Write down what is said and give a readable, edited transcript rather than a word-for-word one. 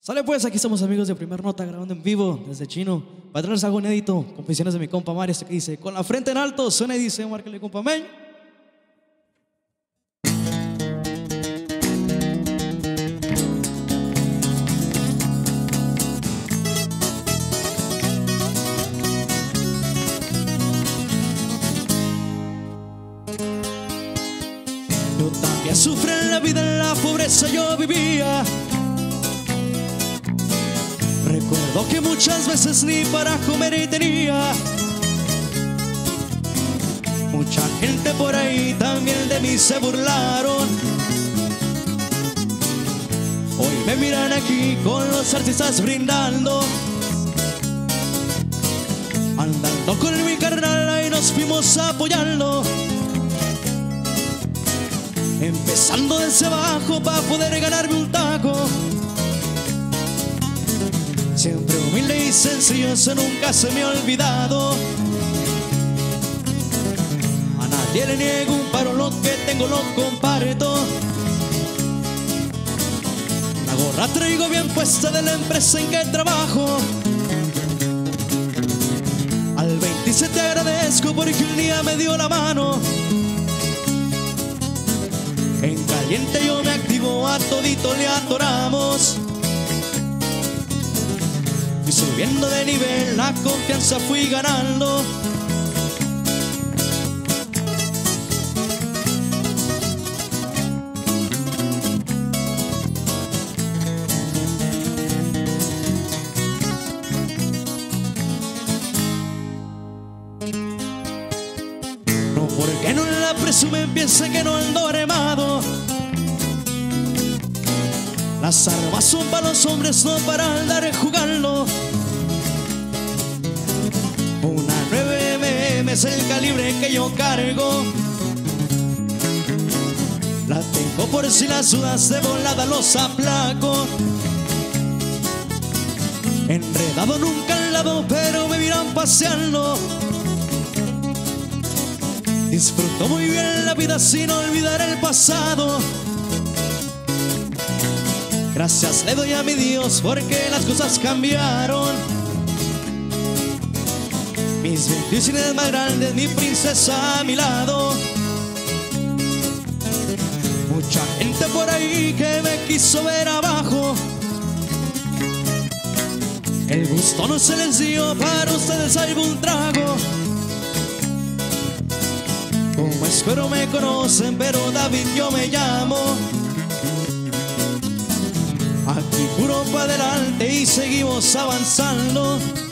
Sale pues, aquí estamos amigos de Primer Nota grabando en vivo desde Chino. Para traerles algo inédito, composiciones de mi compa Mario, este que dice: con la frente en alto, suena y dice, márcale compa men. Yo también sufrí en la vida, en la pobreza yo vivía. Recuerdo que muchas veces ni para comer tenía. Mucha gente por ahí también de mí se burlaron. Hoy me miran aquí con los artistas brindando, andando con mi carnal y nos fuimos apoyando, empezando desde abajo para poder ganarme un taco. Siempre humilde y sencillo, eso nunca se me ha olvidado. A nadie le niego un paro, lo que tengo lo comparto. La gorra traigo bien puesta de la empresa en que trabajo. Al 27 te agradezco porque un día me dio la mano. En caliente yo me activo, a todito le atoramos. Y subiendo de nivel, la confianza fui ganando. No, porque no la presumen, piensen que no ando armado. Las armas son para los hombres, no para andar jugando. Una 9mm es el calibre que yo cargo. La tengo por si las dudas, de volada los aplaco. Enredado nunca al lado, pero me miran paseando. Disfruto muy bien la vida sin olvidar el pasado. Gracias le doy a mi Dios porque las cosas cambiaron. Mis bendiciones más grandes, mi princesa a mi lado. Mucha gente por ahí que me quiso ver abajo. El gusto no se les dio, para ustedes algún trago. Como espero me conocen, pero David yo me llamo. Aquí puro para adelante y seguimos avanzando.